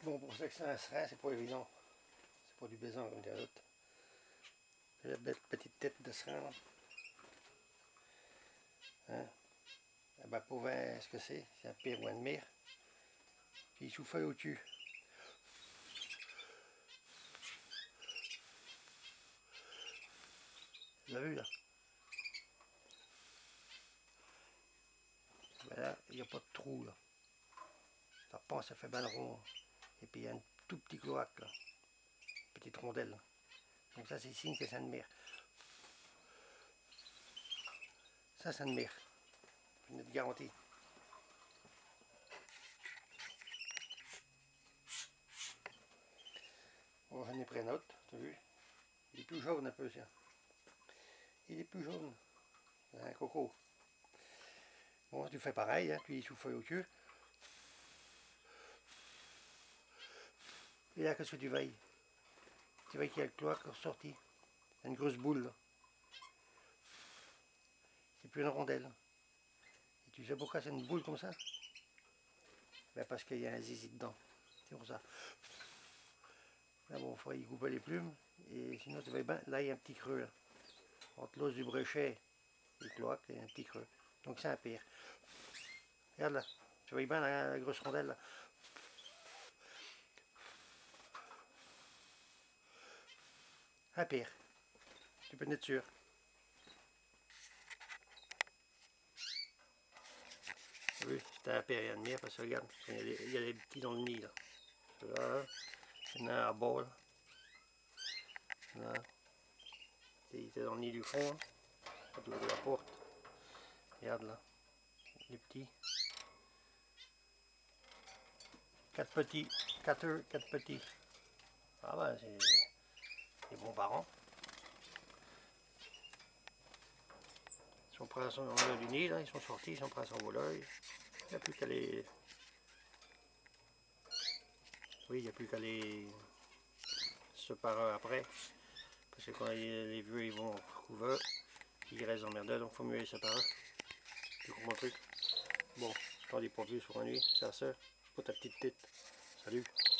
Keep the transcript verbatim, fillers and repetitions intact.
Bon, pour ça que c'est un serin, c'est pas évident. C'est pas du baisan comme dirait l'autre. C'est la belle petite tête de serin là. Hein? Eh ben, pour voir ce que c'est, c'est un pire ou un mire. Puis il souffle au-dessus. Tu l'as vu là? Ben là, il n'y a pas de trou là. Ça passe, ça fait bien rond. Et puis il y a un tout petit cloaque là. Petite rondelle. Là. Donc ça c'est signe que c'est une mire. Ça c'est une mire. Une garantie. Bon, j'en ai pris un autre, tu as vu? Il est plus jaune un peu, tiens. Il est plus jaune. C'est un coco. Bon, tu fais pareil, hein, tu y souffles au cul. Et là, qu'est-ce que tu veilles? Tu vois qu'il y a le cloaque ressorti. Une grosse boule, là. C'est plus une rondelle. Et tu sais pourquoi c'est une boule comme ça? Ben parce qu'il y a un zizi dedans. C'est pour ça. Là, bon, il faut y couper les plumes. Et sinon, tu vois bien, là, il y a un petit creux, là. Entre l'os du bréchet et le cloaque, il y a un petit creux. Donc c'est un pire. Regarde là. Tu vois bien la, la grosse rondelle, là. Un pire. Tu peux en être sûr. Oui, c'était un pire et un demi, parce que regarde, il y, a des, il y a des petits dans le nid, là. Là, il y en a un à bas, là. Là. Il était dans le nid du fond, hein. Quand tu ouvres la porte. Regarde là, les petits. Quatre petits, quatre œufs, quatre petits. Ah ben, c'est des bons parents. Ils sont prêts à s'envoler du nid, là, ils sont sortis, ils sont prêts à s'envoler. Il n'y a plus qu'à les... Oui, il n'y a plus qu'à les séparer après. Parce que quand les, les vieux ils vont couver, ils restent emmerdés, donc il faut mieux les séparer. Tu comprends le truc? Bon, je t'en dis pas plus pour la nuit, c'est la sœur, pour ta petite tête. Salut!